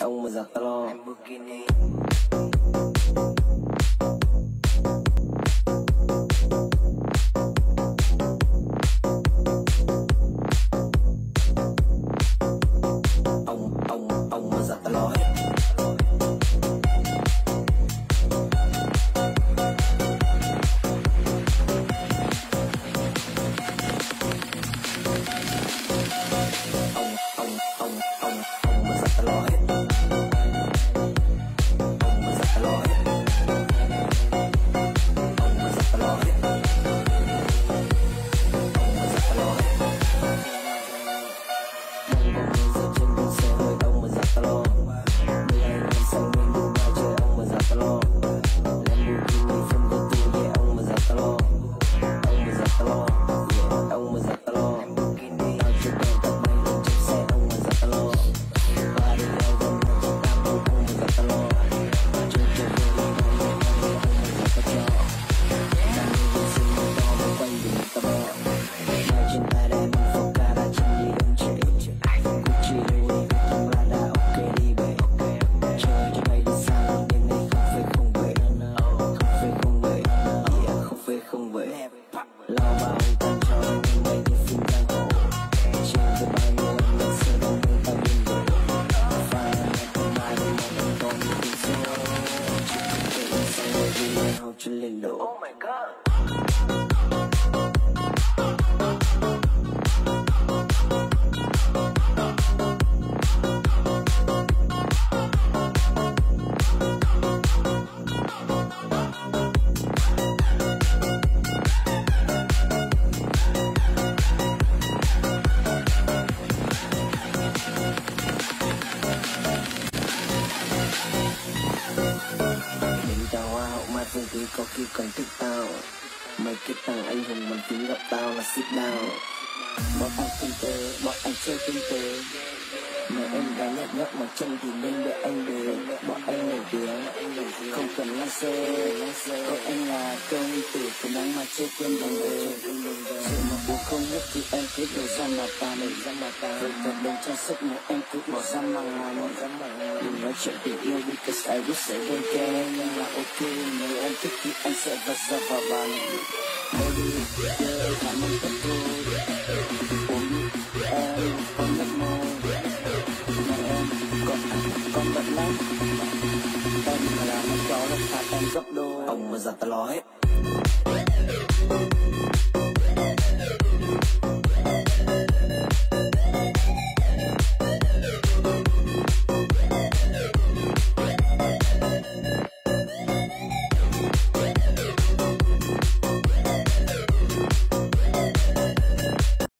ông mà giặt lo. Ông mà giặt lo hết. Oh my god. Phương ký có khi còn thích tao. Mấy cái thằng anh hùng bằng tiếng gặp tao là sit down. Bọn anh kinh tế, bọn anh chơi kinh tế. Nếu em gái nhạt nhóc mà chân thì nên để anh về. Bọn anh nổi tiếng, không cần lái xe. Còn anh là công tử, cứ nắng mà chơi quên bằng về. Sự mà bố không nhất thì em cứ đổ ra mà ta. Rồi thật đồng trang sức nếu em cứ bỏ ra mà làm. Đừng nói chuyện tình yêu because I wish I don't care. Nhưng là ok, nếu em thích thì anh sẽ vắt ra vào bàn. Baby, yeah, cảm ơn tất thôi. Uống em, con nhắc môi. Mà em, con bận lắm. Em là nó chó lên phạt em gấp đôi. Ông mà giặt ta lo hết.